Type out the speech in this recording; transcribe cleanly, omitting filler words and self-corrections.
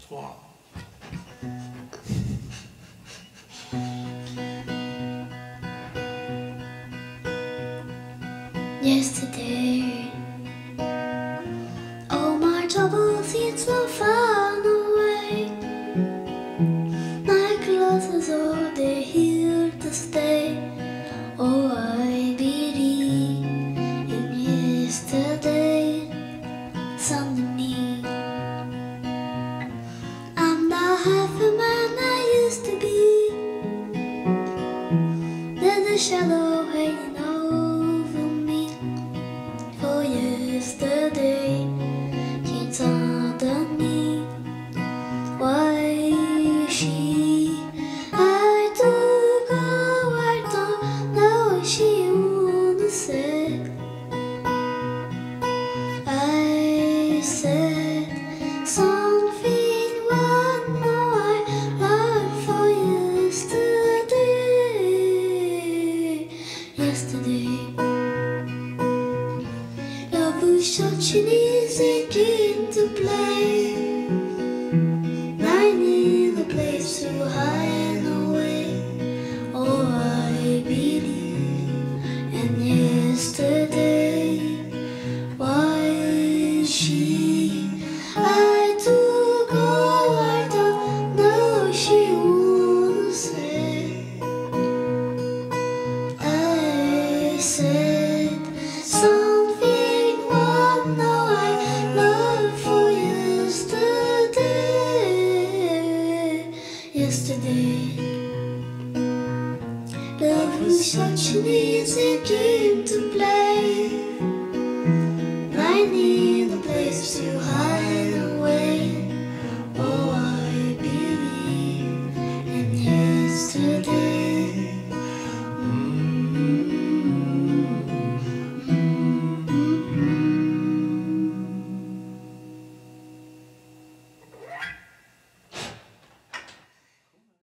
3. Yesterday, all my troubles seem so far away. My clothes are they here to stay. Oh, I believe in yesterday, suddenly I'm not half the man I used to be. There's a shadow hanging over me. For yesterday came suddenly. Why she I took her, I don't know what she would say. I said something one more I learned for yesterday. Yesterday, love was such an easy game to play. I need a place to hide away. Oh, I believe in yesterday. Why she I took all I don't know she would say. I said something one now I love for yesterday. Yesterday, love was such an easy game to play.